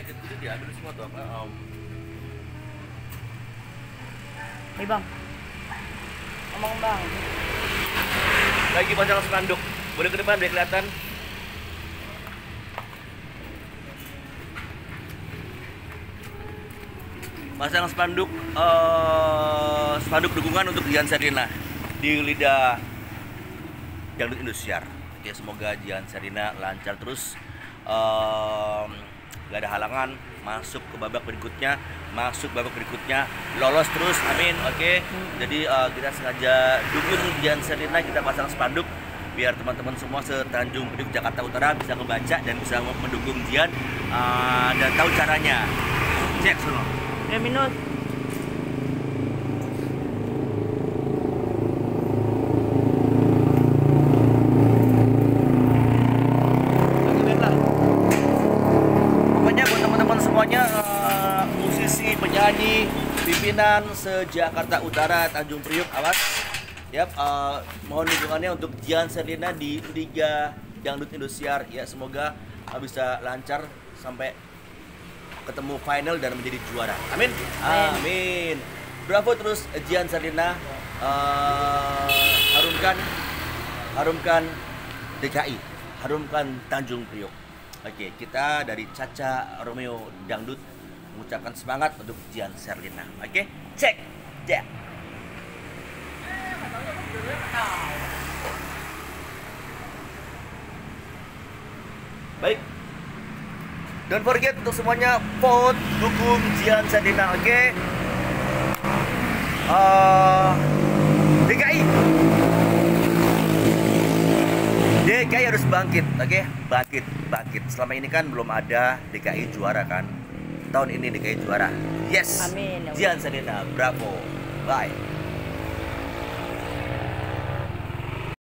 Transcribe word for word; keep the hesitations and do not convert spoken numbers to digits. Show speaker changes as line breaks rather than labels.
itu diambil semua tuh apa? Um,
Nih bang, ngomong bang.
lagi pasang spanduk. Boleh ke depan biar kelihatan. Pasang spanduk uh, spanduk dukungan untuk Jihan Sherlina di lidah Dangdut Indosiar. Oke, semoga Jihan Sherlina lancar terus, um, gak ada halangan, masuk ke babak berikutnya, masuk babak berikutnya, lolos terus, amin. Oke, jadi uh, kita sengaja dukung Jihan Sherlina, kita pasang spanduk biar teman-teman semua se-Tanjung Priok Jakarta Utara bisa ngebaca dan bisa mendukung Jihan uh, dan tahu caranya. Cek semua.
Eh minus.
Pokoknya buat teman-teman semuanya, uh, musisi, penyanyi, pimpinan se-Jakarta Utara, Tanjung Priok, awas. Yap, uh, mohon dukungannya untuk Jihan Sherlina di Liga Dangdut Indosiar. Ya, semoga uh, bisa lancar sampai ketemu final dan menjadi juara. Amin. Amin. Bravo terus Jihan Sherlina, uh, harumkan harumkan D K I, harumkan Tanjung Priok. Oke, kita dari Caca Romeo Dangdut mengucapkan semangat untuk Jihan Sherlina. Oke, cek. Ya. Baik. Don't forget untuk semuanya vote dukung Jihan Sherlina, oke? Okay? Uh, D K I, D K I harus bangkit, oke? Okay? Bangkit, bangkit. Selama ini kan belum ada D K I juara kan? Tahun ini D K I juara. Yes.
Amin.
Jihan Sherlina, bravo. Bye.